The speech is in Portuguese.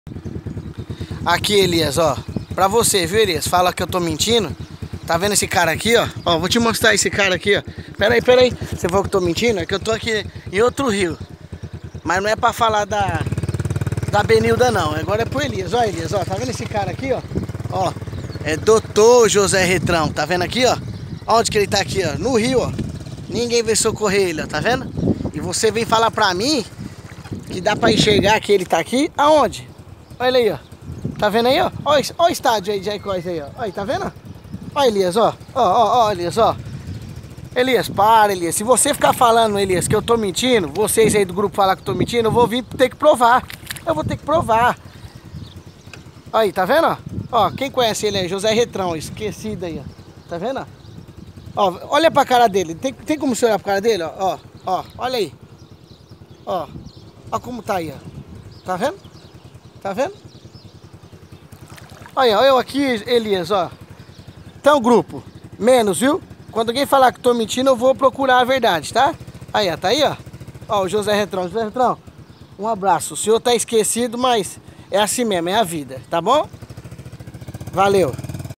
Aqui, Elias, ó. Pra você, viu, Elias? Fala que eu tô mentindo. Tá vendo esse cara aqui, ó? Ó, vou te mostrar esse cara aqui, ó. Pera aí. Você falou que eu tô mentindo? É que eu tô aqui em outro rio. Mas não é pra falar da Benilda, não. Agora é pro Elias. Ó, Elias, ó. Tá vendo esse cara aqui, ó? Ó. É Doutor José Retrão. Tá vendo aqui, ó? Onde que ele tá aqui, ó? No rio, ó. Ninguém veio socorrer ele, ó. Tá vendo? E você vem falar pra mim que dá pra enxergar que ele tá aqui. Aonde? Olha aí, ó. Tá vendo aí, ó? Olha o estádio aí de Aicós aí, ó. Aí, tá vendo? Ó, Elias, ó. Ó, Elias, ó. Elias, para, Elias. Se você ficar falando, Elias, que eu tô mentindo, vocês aí do grupo falar que eu tô mentindo, eu vou vir ter que provar. Eu vou ter que provar. Aí, tá vendo, ó? Ó, quem conhece ele aí? José Retrão, esquecido aí, ó. Tá vendo, ó? Olha pra cara dele. Tem como você olhar pra cara dele, ó? Ó, olha aí. Ó como tá aí, ó. Tá vendo? Tá vendo? Olha, eu aqui, Elias, ó. Então, grupo, menos, viu? Quando alguém falar que tô mentindo, eu vou procurar a verdade, tá? Aí, ó, tá aí, ó. Ó, o José Retrão. José Retrão, um abraço. O senhor tá esquecido, mas é assim mesmo, é a vida, tá bom? Valeu.